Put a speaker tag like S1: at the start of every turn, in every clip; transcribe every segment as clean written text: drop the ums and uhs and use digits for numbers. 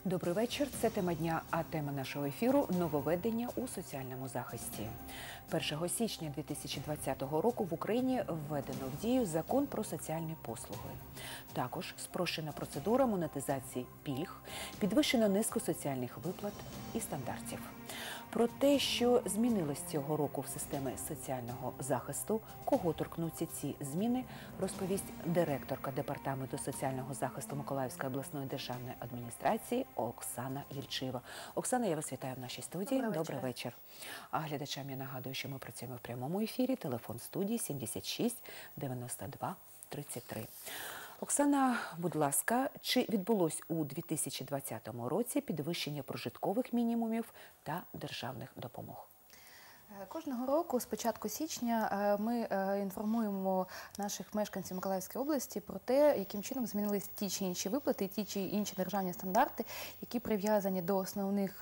S1: Добрий вечір. Це тема дня, а тема нашого ефіру – нововведення у соціальному захисті. 1 січня 2020 року в Україні введено в дію Закон про соціальні послуги. Також спрощена процедура монетизації пільг, підвищено низку соціальних виплат і стандартів. Про те, що змінилось цього року в системі соціального захисту, кого торкнуться ці зміни, розповість директорка Департаменту соціального захисту Миколаївської обласної державної адміністрації Оксана Єльчива. Оксана, я вас вітаю в нашій студії. Добрий вечір. А глядачам я нагадую, що ми працюємо в прямому ефірі. Телефон студії 76 92 33. Оксана, будь ласка, чи відбулось у 2020 році підвищення прожиткових мінімумів та державних допомог?
S2: Кожного року, з початку січня, ми інформуємо наших мешканців Миколаївської області про те, яким чином змінились ті чи інші виплати, ті чи інші державні стандарти, які прив'язані до основних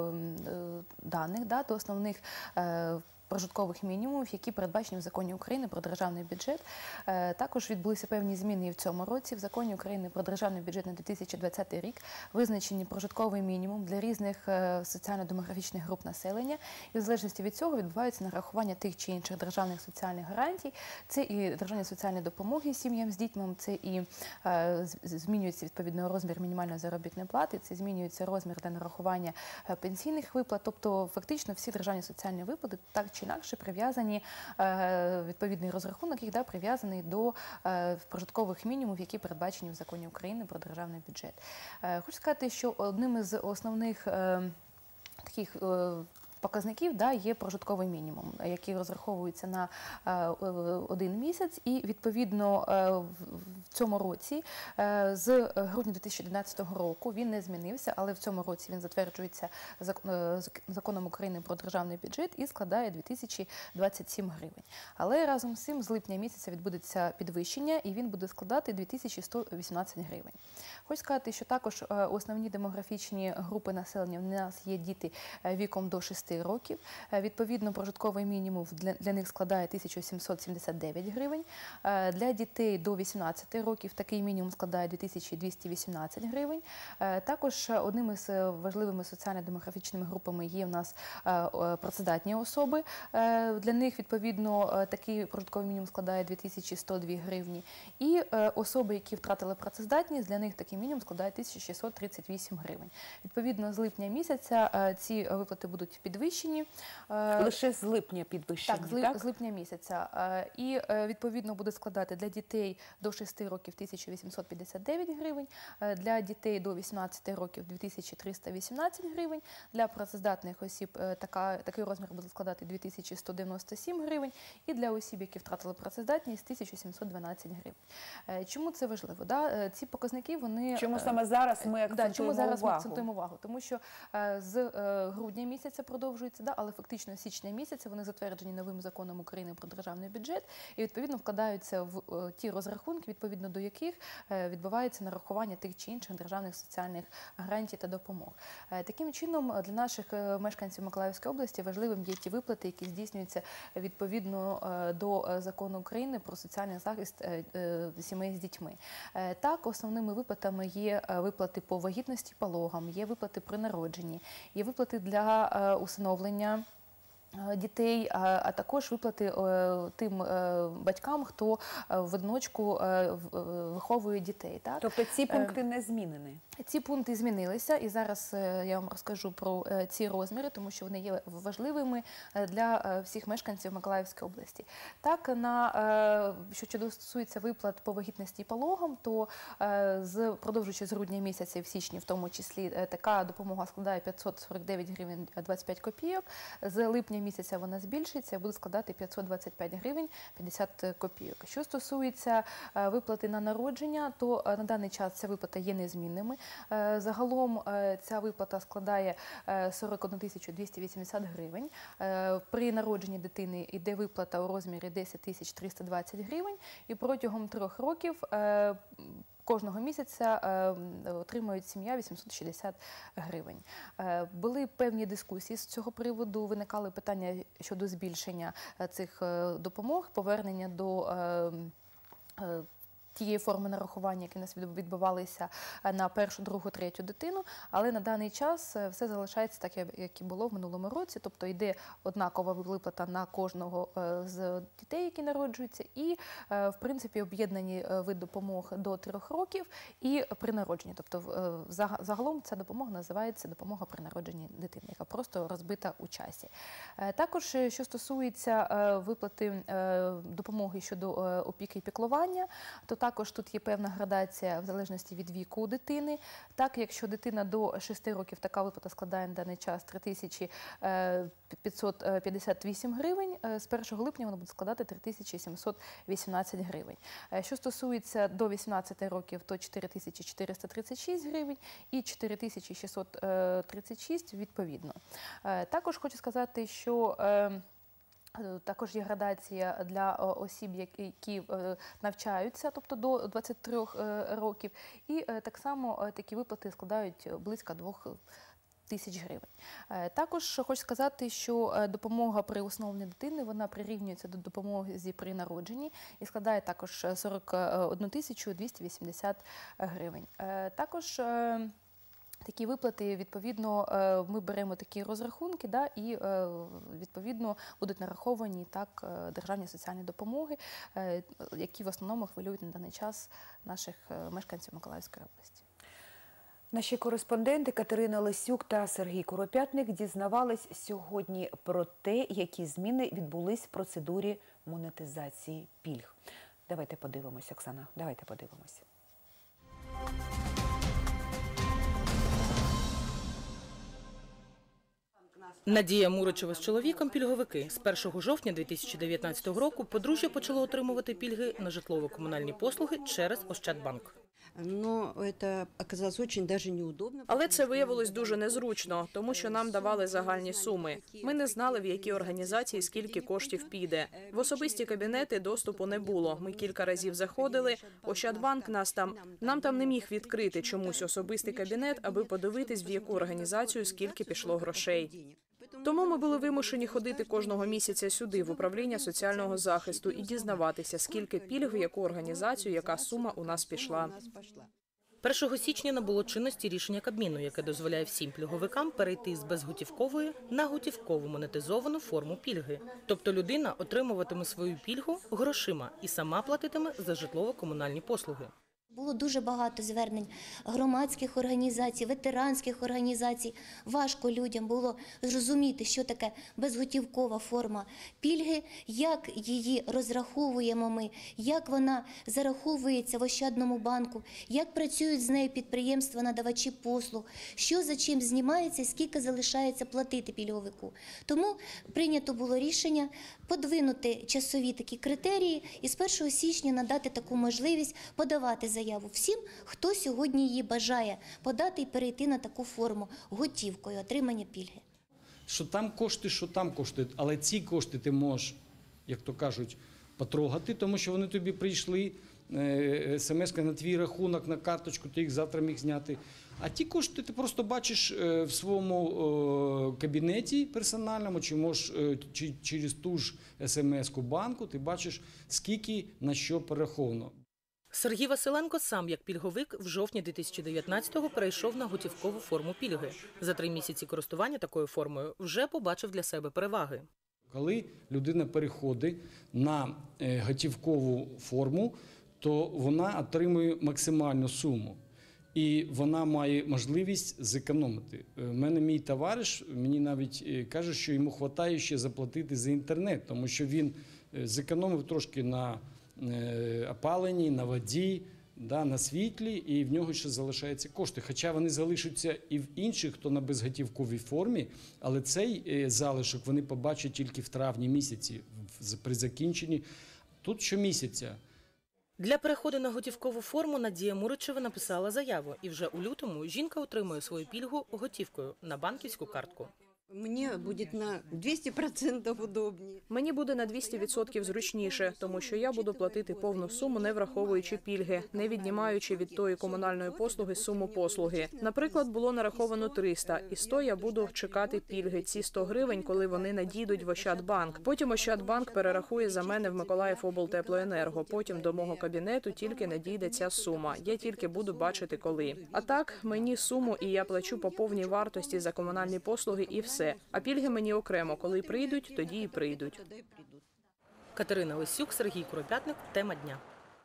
S2: даних, до основних прожиткових мінімумів, які передбачені в Законі України про державний бюджет. Також відбулися певні зміни і в цьому році. В Законі України про державний бюджет на 2020 рік визначені прожитковий мінімум для різних соціально-демографічних груп населення. І в залежності від цього відбувається нарахування тих чи інших державних соціальних гарантій. Це і державні соціальні допомоги сім'ям з дітьми, це і змінюється відповідно розмір мінімальної заробітної плати, це змінюється розмір для нарахування пенсійних виплат. Тобто фактично всі державні соціальні виплати так чи інакше прив'язані, відповідний розрахунок їх прив'язаний до прожиткових мінімумів, які передбачені в Законі України про державний бюджет. Хочу сказати, що одним із основних таких показників є прожитковий мінімум, який розраховується на один місяць, і відповідно в цьому році з грудня 2011 року він не змінився, але в цьому році він затверджується Законом України про державний бюджет і складає 2027 гривень. Але разом з цим з липня місяця відбудеться підвищення і він буде складати 2118 гривень. Хочу сказати, що також основні демографічні групи населення, в нас є діти віком до 6 років. Відповідно, прожитковий мінімум для них складає 1779 гривень. Для дітей до 18 років такий мінімум складає 2218 гривень. Також одним із важливими соціально-демографічними групами є у нас працездатні особи. Для них, відповідно, такий прожитковий мінімум складає 2102 гривні. І особи, які втратили працездатність, для них такий мінімум складає 1638 гривень. Відповідно, з липня місяця ці виплати будуть підвищені.
S1: Лише з липня підвищені, так?
S2: Так, з липня місяця. І, відповідно, буде складати для дітей до 6 років 1859 гривень, для дітей до 18 років 2318 гривень, для працездатних осіб такий розмір буде складати 2197 гривень, і для осіб, які втратили працездатність, 1712 гривень. Чому це важливо? Ці показники, вони...
S1: Чому саме зараз ми акцентуємо увагу?
S2: Тому що з грудня місяця продовжується, але фактично з січня місяця вони затверджені новим Законом України про державний бюджет і відповідно вкладаються в ті розрахунки, відповідно до яких відбувається нарахування тих чи інших державних соціальних гарантій та допомог. Таким чином, для наших мешканців Миколаївської області важливим є ті виплати, які здійснюються відповідно до Закону України про соціальний захист сімей з дітьми. Так, основними виплатами є виплати по вагітності, пологам, є виплати при народженні, є виплати для усиновлення дітей, а також виплати тим батькам, хто в одиночку виховує дітей. Так?
S1: Тобто ці пункти не змінені?
S2: Ці пункти змінилися, і зараз я вам розкажу про ці розміри, тому що вони є важливими для всіх мешканців Миколаївської області. Так, що стосується виплат по вагітності і пологам, то продовжуючи з грудня місяця і в січні в тому числі, така допомога складає 549 гривень 25 копійок, з липня місяця вона збільшиться і буде складати 525 гривень 50 копійок. Що стосується виплати на народження, то на даний час ця виплата є незмінними. Загалом ця виплата складає 41 280 гривень. При народженні дитини йде виплата у розмірі 10 320 гривень і протягом 3 років кожного місяця отримують сім'я 860 гривень. Були певні дискусії з цього приводу, виникали питання щодо збільшення цих допомог, повернення до тієї форми нарахування, які у нас відбувалися на першу, другу, третю дитину, але на даний час все залишається так, як і було в минулому році, тобто йде однакова виплата на кожного з дітей, які народжуються, і, в принципі, об'єднані вид допомог до 3 років і при народженні. Тобто, загалом ця допомога називається допомога при народженні дитини, яка просто розбита у часі. Також, що стосується виплати допомоги щодо опіки і піклування, то також тут є певна градація в залежності від віку дитини. Так, якщо дитина до 6 років, така виплата складає на даний час 3558 гривень, з 1 липня вона буде складати 3718 гривень. Що стосується до 18 років, то 4436 гривень і 4636 відповідно. Також хочу сказати, що також є градація для осіб, які навчаються, тобто до 23 років, і так само такі виплати складають близько 2000 гривень. Також хочу сказати, що допомога при усиновленні дитини, вона прирівнюється до допомоги при народженні і складає також 41 280 гривень. Також такі виплати, відповідно, ми беремо такі розрахунки, і, відповідно, будуть нараховані так державні соціальні допомоги, які в основному хвилюють на даний час наших мешканців Миколаївської області.
S1: Наші кореспонденти Катерина Лесюк та Сергій Куропятник дізнавались сьогодні про те, які зміни відбулись в процедурі монетизації пільг. Давайте подивимось, Оксана, давайте подивимось.
S3: Надія Муричева з чоловіком – пільговики. З 1 жовтня 2019 року подружжя почало отримувати пільги на житлово-комунальні послуги через Ощадбанк.
S4: Але це виявилось дуже незручно, тому що нам давали загальні суми. Ми не знали, в які організації скільки коштів піде. В особисті кабінети доступу не було. Ми кілька разів заходили. Ощадбанк нам там не міг відкрити чомусь особистий кабінет, аби подивитись, в яку організацію скільки пішло грошей. Тому ми були вимушені ходити кожного місяця сюди, в управління соціального захисту, і дізнаватися, скільки пільг, в яку організацію, яка сума у нас пішла.
S3: 1 січня набуло чинності рішення Кабміну, яке дозволяє всім пільговикам перейти з безготівкової на готівкову монетизовану форму пільги. Тобто людина отримуватиме свою пільгу грошима і сама платитиме за житлово-комунальні послуги.
S5: Було дуже багато звернень громадських організацій, ветеранських організацій. Важко людям було зрозуміти, що таке безготівкова форма пільги, як її розраховуємо ми, як вона зараховується в Ощадному банку, як працюють з нею підприємства-надавачі послуг, що за чим знімається, скільки залишається платити пільговику. Тому прийнято було рішення подвинути часові такі критерії і з 1 січня надати таку можливість подавати заяву всім, хто сьогодні її бажає подати і перейти на таку форму готівкою отримання пільги.
S6: Що там кошти, але ці кошти ти можеш, як то кажуть, потрогати, тому що вони тобі прийшли, смс-ка на твій рахунок, на карточку, ти їх завтра міг зняти. А ті кошти ти просто бачиш в своєму кабінеті персональному, чи можеш через ту ж смс-ку банку, ти бачиш, скільки на що перераховано.
S3: Сергій Василенко сам, як пільговик, в жовтні 2019-го перейшов на готівкову форму пільги. За 3 місяці користування такою формою вже побачив для себе переваги.
S6: Коли людина переходить на готівкову форму, то вона отримує максимальну суму. І вона має можливість зекономити. У мене мій товариш, мені навіть каже, що йому вистачає ще заплатити за інтернет, тому що він зекономив трошки на опаленні, на воді, на світлі, і в нього ще залишаються кошти. Хоча вони залишаться і в інших, хто на безготівковій формі, але цей залишок вони побачать тільки в травні місяці, при закінченні. Тут щомісяця.
S3: Для переходу на готівкову форму Надія Муричева написала заяву, і вже у лютому жінка отримує свою пільгу готівкою на банківську картку.
S7: Мне будет на 200% удобнее.
S4: Мені буде на 200% зручніше, тому що я буду платити повну суму, не враховуючи пільги, не віднімаючи від тої комунальної послуги суму послуги. Наприклад, було нараховано 300, і 100 я буду чекати пільги. Ці 100 гривень, коли вони надійдуть в Ощадбанк. Потім Ощадбанк перерахує за мене в Миколаївоблтеплоенерго. Потім до мого кабінету тільки надійде ця сума. Я тільки буду бачити, коли. А так, мені суму, і я плачу по повній вартості за комунальні послуги, і все. А пільги мені окремо. Коли прийдуть, тоді і прийдуть.
S3: Катерина Лисюк, Сергій Куропятник. Тема дня.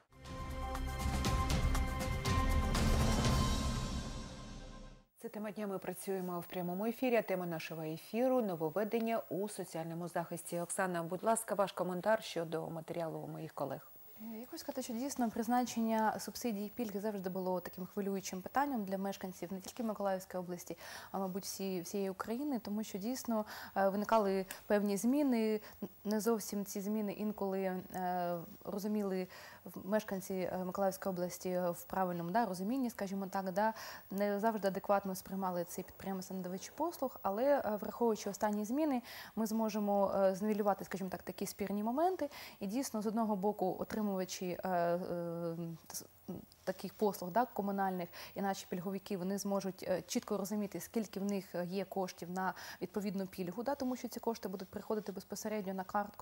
S1: Це тема дня. Ми працюємо в прямому ефірі. А тема нашого ефіру – нововведення у соціальному захисті. Оксана, будь ласка, ваш коментар щодо матеріалу моїх колег.
S2: Я хочу сказати, що дійсно призначення субсидій і пільг завжди було таким хвилюючим питанням для мешканців не тільки Миколаївської області, а мабуть всієї України, тому що дійсно виникали певні зміни. Не зовсім ці зміни інколи розуміли мешканці Миколаївської області в правильному розумінні, скажімо так, не завжди адекватно сприймали ці підприємства-надавачі послуг, але враховуючи останні зміни, ми зможемо знівелювати, скажімо так, такі спірні моменти і дійсно з одного боку отримувати таких послуг комунальних, і наші пільговики, вони зможуть чітко розуміти, скільки в них є коштів на відповідну пільгу, тому що ці кошти будуть приходити безпосередньо на картку.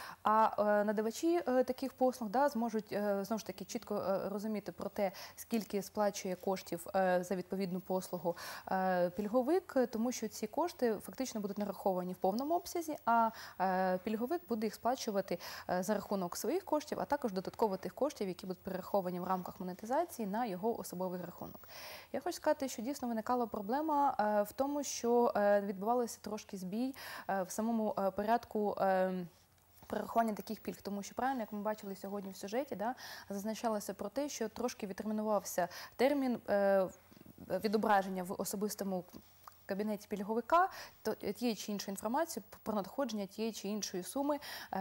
S2: А надавачі таких послуг зможуть, знову ж таки, чітко розуміти про те, скільки сплачує коштів за відповідну послугу пільговик, тому що ці кошти фактично будуть нараховані в повному обсязі, а пільговик буде їх сплачувати за рахунок своїх коштів, а також додатково тих коштів, які будуть перераховані в рамках монетизації на його особовий рахунок. Я хочу сказати, що дійсно виникала проблема в тому, що відбувався трошки збій в самому порядку перерахування таких пільг, тому що правильно, як ми бачили сьогодні в сюжеті, зазначалося про те, що трошки відтермінувався термін відображення в особистому кабінеті пільговика тієї чи іншої інформації про надходження тієї чи іншої суми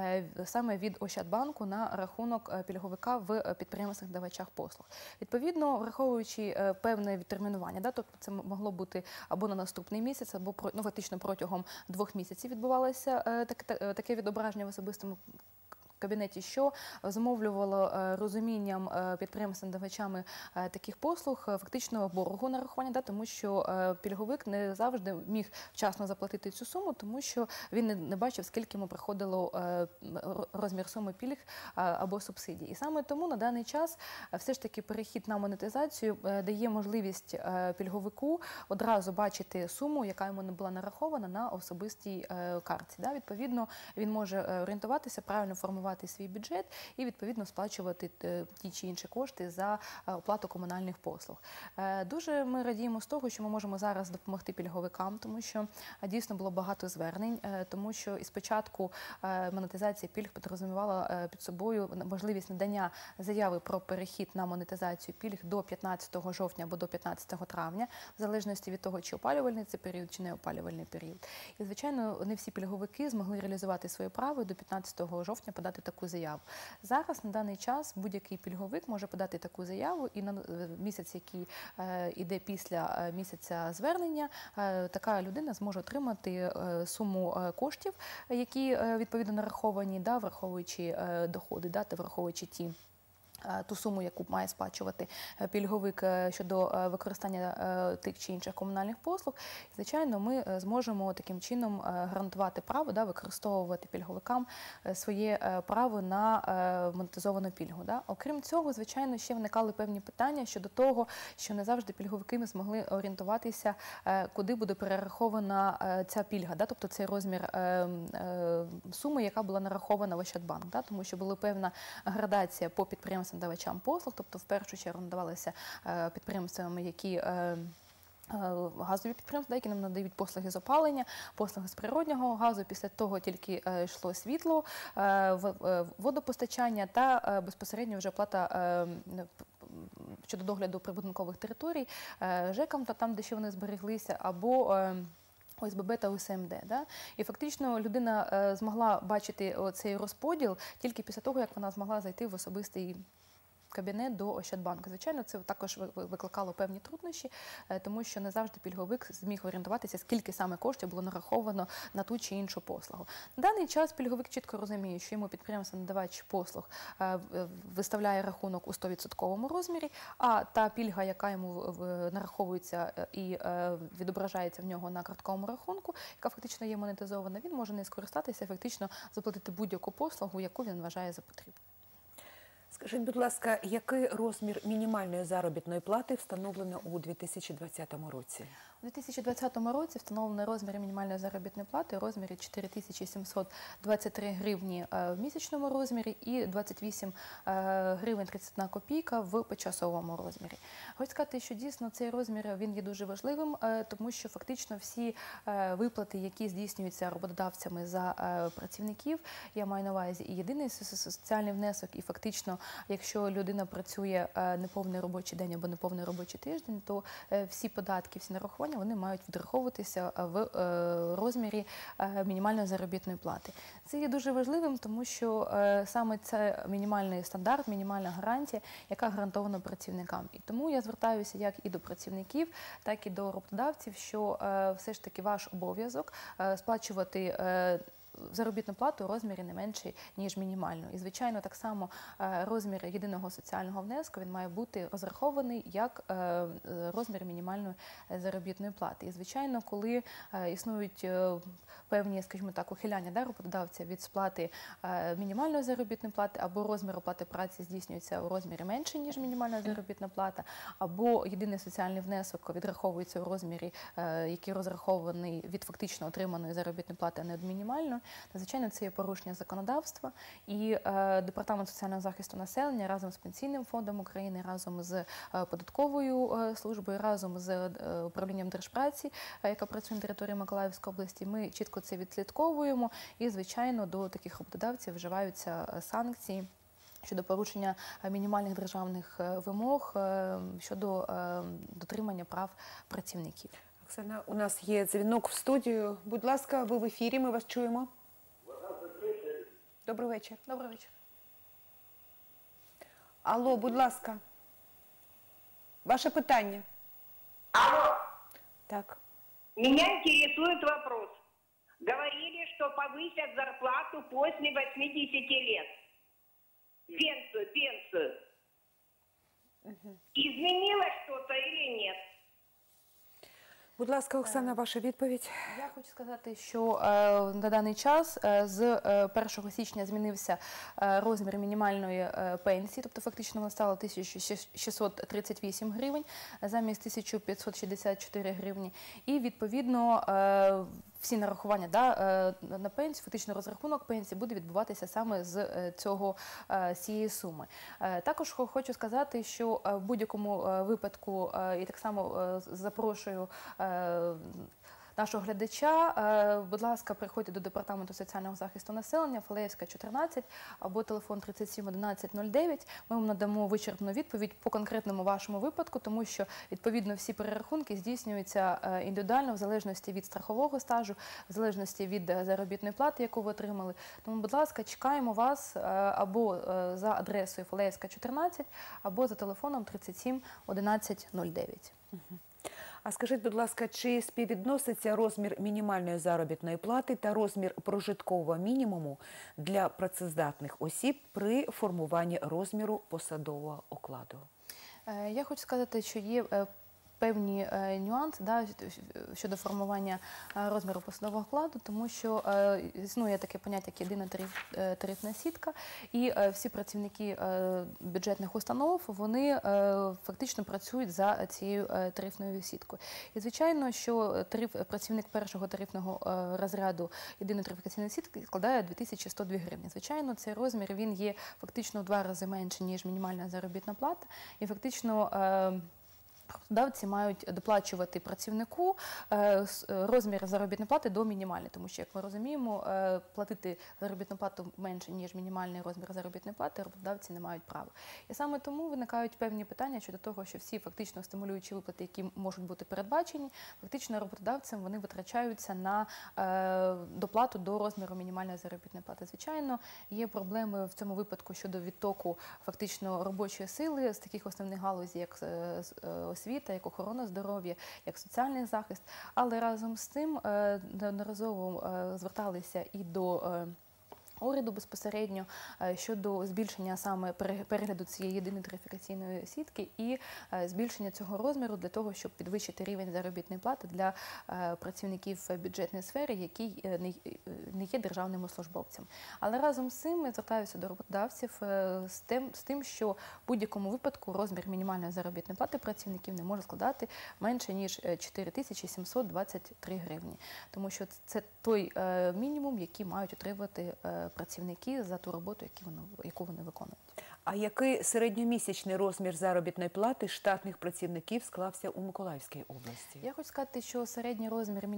S2: саме від Ощадбанку на рахунок пільговика в підприємствах-давачах послуг. Відповідно, враховуючи певне відтермінування, тобто це могло бути або на наступний місяць, або фактично протягом 2 місяців відбувалося таке відображення в особистому кабінеті, що зумовлювало розумінням підприємств-надавачами таких послуг фактично боргу нарахування, тому що пільговик не завжди міг вчасно заплатити цю суму, тому що він не бачив, скільки йому приходило розмір суми пільг або субсидій. І саме тому на даний час все ж таки перехід на монетизацію дає можливість пільговику одразу бачити суму, яка йому не була нарахована на особистій картці. Відповідно, він може орієнтуватися, правильно формувати свій бюджет і, відповідно, сплачувати ті чи інші кошти за оплату комунальних послуг. Дуже ми радіємо з того, що ми можемо зараз допомогти пільговикам, тому що дійсно було багато звернень, тому що і спочатку монетизація пільг підрозумівала під собою можливість надання заяви про перехід на монетизацію пільг до 15 жовтня або до 15 травня, в залежності від того, чи опалювальний це період, чи не опалювальний період. І, звичайно, не всі пільговики змогли реалізувати своє право і до 15 жовтня подати таку заяву. Зараз, на даний час, будь-який пільговик може подати таку заяву, і на місяць, який йде після місяця звернення, така людина зможе отримати суму коштів, які відповідно нараховані, враховуючи доходи, та враховуючи ту суму, яку має сплачувати пільговик щодо використання тих чи інших комунальних послуг. Звичайно, ми зможемо таким чином гарантувати право використовувати пільговикам своє право на монетизовану пільгу. Окрім цього, звичайно, ще виникали певні питання щодо того, що не завжди пільговики змогли орієнтуватися, куди буде перерахована ця пільга, тобто цей розмір суми, яка була нарахована в Ощадбанк, тому що була певна градація по підприємствам надавачам послуг, тобто в першу чергу надавалися підприємствами, які газові підприємства, які нам надають послуги з опалення, послуги з природнього газу, після того тільки йшло світло, водопостачання та безпосередньо вже плата щодо догляду прибудинкових територій ЖЕКам, там, де ще вони збереглися, або ОСББ та УСМД. І фактично людина змогла бачити цей розподіл тільки після того, як вона змогла зайти в особистий кабінет до Ощадбанку. Звичайно, це також викликало певні труднощі, тому що не завжди пільговик зміг орієнтуватися, скільки саме коштів було нараховано на ту чи іншу послугу. На даний час пільговик чітко розуміє, що йому підприємство-надавач послуг виставляє рахунок у 100% розмірі, а та пільга, яка йому нараховується і відображається в нього на картковому рахунку, яка фактично є монетизована, він може не скористатися, фактично заплатити будь-яку послугу, яку він вважає за потрібну.
S1: Скажіть, будь ласка, який розмір мінімальної заробітної плати встановлено у 2020 році?
S2: У 2020 році встановлений розмір мінімальної заробітної плати у розмірі 4723 гривні в місячному розмірі і 28 гривень 31 копійка в почасовому розмірі. Хочу сказати, що дійсно цей розмір він є дуже важливим, тому що фактично всі виплати, які здійснюються роботодавцями за працівників, я маю на увазі і єдиний соціальний внесок, і фактично, якщо людина працює неповний робочий день або неповний робочий тиждень, то всі податки, всі нарахування, вони мають відраховуватися в розмірі мінімальної заробітної плати. Це є дуже важливим, тому що саме це мінімальний стандарт, мінімальна гарантія, яка гарантована працівникам. І тому я звертаюся як і до працівників, так і до роботодавців, що все ж таки ваш обов'язок сплачувати заробітну плату у розмірі не менший, ніж мінімальну. І, звичайно, так само розмір єдиного соціального внеску, він має бути розрахований як розмір мінімальної заробітної плати. І, звичайно, коли існують певні, скажімо так, ухиляння роботодавця від сплати мінімальної заробітної плати, або розмір оплати праці здійснюється у розмірі менше, ніж мінімальна заробітна плата, або єдиний соціальний внесок відраховується у розмірі, який розрахований від фактично отриманої заробітної плати, а не від мінімальної, звичайно, це є порушення законодавства, і Департамент соціального захисту населення разом з Пенсійним фондом України, разом з податковою службою, разом з управлінням держпраці, яка працює на території Миколаївської області, ми чітко це відслідковуємо, і, звичайно, до таких роботодавців вживаються санкції щодо порушення мінімальних державних вимог, щодо дотримання прав працівників.
S1: Оксана, у нас є дзвінок в студію. Будь ласка, ви в ефірі, ми вас чуємо. Добрий вечір.
S2: Добрий вечір.
S1: Алло, будь ласка. Ваше питання.
S8: Алло,
S1: Так.
S8: меня интересует вопрос. Говорили, что повысят зарплату после 80 лет. Пенсию. Изменилось что-то или нет?
S1: Будь ласка, Оксана, ваша відповідь.
S2: Я хочу сказати, що на даний час з 1 січня змінився розмір мінімальної пенсії, тобто фактично вона стала 1638 гривень замість 1564 гривні. І відповідно всі нарахування на пенсію, фактично розрахунок пенсії буде відбуватися саме з цієї суми. Також хочу сказати, що в будь-якому випадку, і так само запрошую нашого глядача, будь ласка, приходьте до Департаменту соціального захисту населення, Фалеївська, 14, або телефон 37 11 09. Ми вам надамо вичерпну відповідь по конкретному вашому випадку, тому що, відповідно, всі перерахунки здійснюються індивідуально, в залежності від страхового стажу, в залежності від заробітної плати, яку ви отримали. Тому, будь ласка, чекаємо вас або за адресою Фалеївська, 14, або за телефоном 37 11 09.
S1: А скажіть, будь ласка, чи співвідноситься розмір мінімальної заробітної плати та розмір прожиткового мінімуму для працездатних осіб при формуванні розміру посадового окладу?
S2: Я хочу сказати, що є певні нюанси щодо формування розміру посадового окладу, тому що існує таке поняття, як єдина тарифна сітка, і всі працівники бюджетних установ, вони фактично працюють за цією тарифною сіткою. І, звичайно, що працівник першого тарифного розряду єдиної тарифікаційної сітки складає 2102 гривні. Звичайно, цей розмір, він є фактично в 2 рази менше, ніж мінімальна заробітна плата, і фактично роботодавці мають доплачувати працівнику розмір заробітної плати до мінімальної, тому що, як ми розуміємо, платити заробітну плату менше, ніж мінімальний розмір заробітної плати, роботодавці не мають права. І саме тому виникають певні питання щодо того, що всі фактично стимулюючі виплати, які можуть бути передбачені, фактично роботодавцям вони витрачаються на доплату до розміру мінімальної заробітної плати. Звичайно, є проблеми в цьому випадку щодо відтоку фактично робочої сили з таких основних галузей, як освіта, як охорона здоров'я, як соціальний захист. Але разом з тим неодноразово зверталися і до уряду безпосередньо щодо збільшення саме перегляду цієї єдиної тарифікаційної сітки і збільшення цього розміру для того, щоб підвищити рівень заробітної плати для працівників бюджетної сфери, які не є державними службовцями. Але разом з цим я звертаюся до роботодавців з тим, що в будь-якому випадку розмір мінімальної заробітної плати працівників не може складати менше, ніж 4723 гривні. Тому що це той мінімум, який мають отримати працівники за ту роботу, яку вони виконують.
S1: А який середньомісячний розмір заробітної плати штатних працівників склався у Миколаївській області?
S2: Я хочу сказати, що середній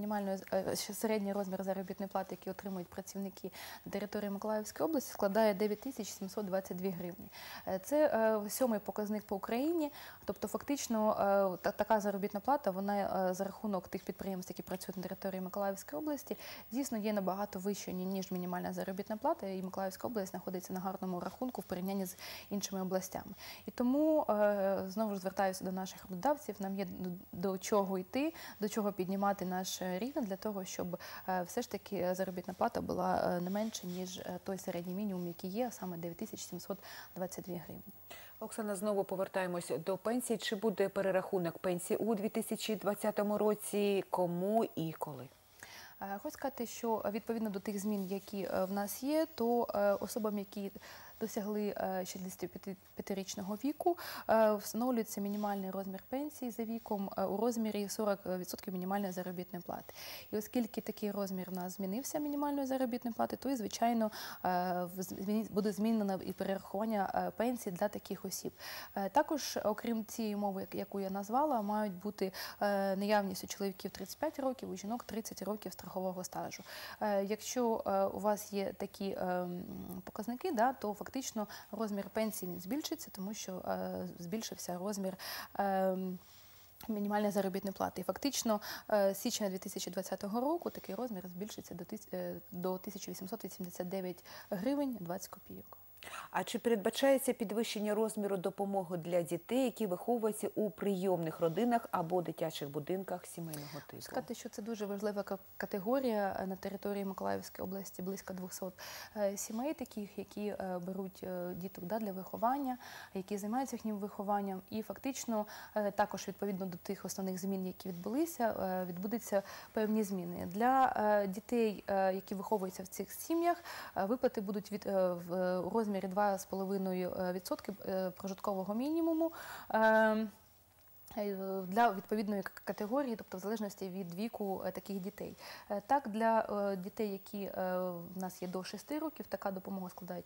S2: розмір заробітної плати, який отримують працівники на території Миколаївської області, складає 9722 гривні. Це 7-й показник по Україні, тобто фактично така заробітна плата, вона за рахунок тих підприємств, які працюють на території Миколаївської області, дійсно є набагато вищою, ніж мінімальна заробітна плата, і Миколаївська область знаходиться на гарному рахунку в порівнянні з іншими областями. І тому, знову ж звертаюся до наших роботодавців, нам є до чого йти, до чого піднімати наш рівень, для того, щоб все ж таки заробітна плата була не менше, ніж той середній мінімум, який є, а саме 9722 гривні.
S1: Оксана, знову повертаємось до пенсій. Чи буде перерахунок пенсій у 2020 році, кому і коли?
S2: Хочу сказати, що відповідно до тих змін, які в нас є, то особам, які досягли 65-річного віку, встановлюється мінімальний розмір пенсії за віком у розмірі 40% мінімальної заробітної плати. І оскільки такий розмір в нас змінився мінімальної заробітної плати, то і, звичайно, буде змінено і перерахування пенсій для таких осіб. Також, окрім цієї умови, яку я назвала, мають бути наявність у чоловіків 35 років, у жінок 30 років страхового стажу. Якщо у вас є такі показники, то фактично розмір пенсії збільшиться, тому що збільшився розмір мінімальної заробітної плати. І фактично з січня 2020 року такий розмір збільшиться до 1889 гривень 20 копійок.
S1: А чи передбачається підвищення розміру допомоги для дітей, які виховуються у прийомних родинах або дитячих будинках сімейного типу?
S2: Сказати, що це дуже важлива категорія на території Миколаївської області, близько 200 сімей таких, які беруть діток для виховання, які займаються їхнім вихованням. І фактично також відповідно до тих основних змін, які відбулися, відбудуться певні зміни. Для дітей, які виховуються в цих сім'ях, виплати будуть у розмірі 2,5% прожиткового мінімуму для відповідної категорії, тобто в залежності від віку таких дітей. Так, для дітей, які в нас є до 6 років, така допомога складає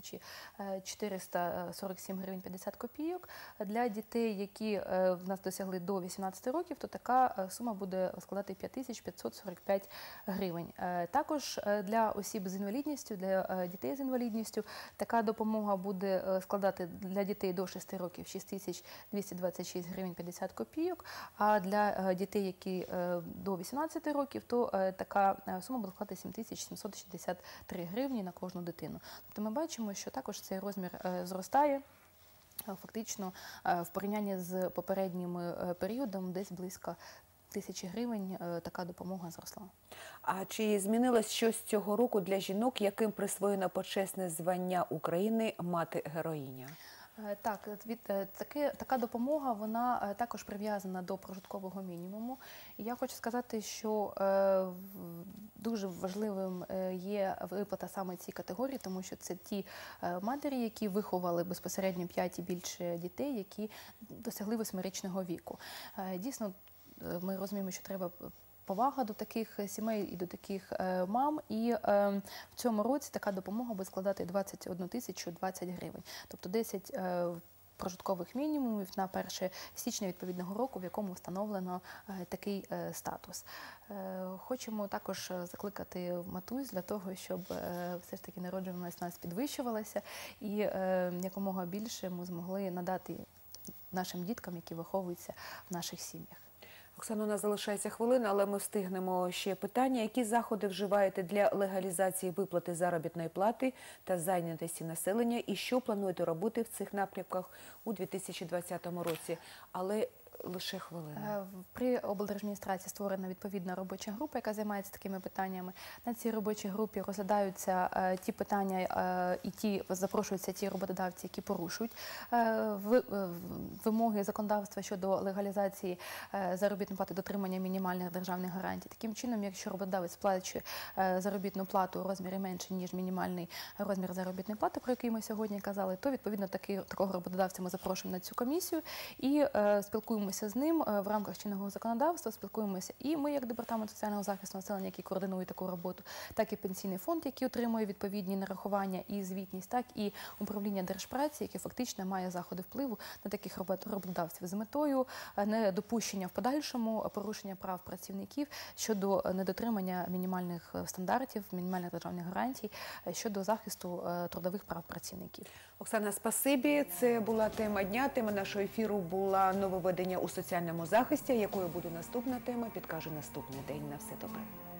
S2: 4447 гривень 50 копійок. Для дітей, які в нас досягли до 18 років, то така сума буде складати 5545 гривень. Також для осіб з інвалідністю, для дітей з інвалідністю, така допомога буде складати для дітей до 6 років 6226 гривень 50 копійок, а для дітей, які до 18 років, то така сума буде складати 7763 гривні на кожну дитину. Тобто ми бачимо, що також цей розмір зростає. Фактично, в порівнянні з попереднім періодом, десь близько 1000 гривень така допомога зросла.
S1: А чи змінилось щось цього року для жінок, яким присвоєно почесне звання України «Мати-героїня»?
S2: Так, така допомога, вона також прив'язана до прожиткового мінімуму. І я хочу сказати, що дуже важливим є виплата саме цій категорії, тому що це ті матері, які виховали безпосередньо 5 і більше дітей, які досягли 8-річного віку. Дійсно, ми розуміємо, що треба повага до таких сімей і до таких мам. І в цьому році така допомога буде складати 21 020 гривень. Тобто прожиткових мінімумів на 1 січня відповідного року, в якому встановлено такий статус. Хочемо також закликати матусь для того, щоб все ж таки народжуваність у нас підвищувалася і якомога більше ми змогли надати нашим діткам, які виховуються в наших сім'ях.
S1: Оксано, у нас залишається хвилина, але ми встигнемо ще питання. Які заходи вживаєте для легалізації виплати заробітної плати та зайнятості населення і що плануєте робити в цих напрямках у 2020 році? Але лише хвилина.
S2: При облдержадміністрації створена відповідна робоча група, яка займається такими питаннями. На цій робочій групі розглядаються ті питання і запрошуються ті роботодавці, які порушують вимоги законодавства щодо легалізації заробітної плати, дотримання мінімальних державних гарантій. Таким чином, якщо роботодавець сплачує заробітну плату у розмірі менше, ніж мінімальний розмір заробітної плати, про який ми сьогодні казали, то відповідно такого роботодавця ми запрошуємо на цю комісію і спілкуємося з ним в рамках чинного законодавства, спілкуємося і ми, як Департамент соціального захисту населення, який координує таку роботу, так і Пенсійний фонд, який отримує відповідні нарахування і звітність, так і управління держпраці, яке фактично має заходи впливу на таких роботодавців з метою недопущення в подальшому порушення прав працівників щодо недотримання мінімальних стандартів, мінімальних державних гарантій щодо захисту трудових прав працівників.
S1: Оксана, спасибі. Це була тема дня. Тема нашого ефіру була нововведення у соціальному захисті. Якою буде наступна тема, підкаже наступний день. На все добре.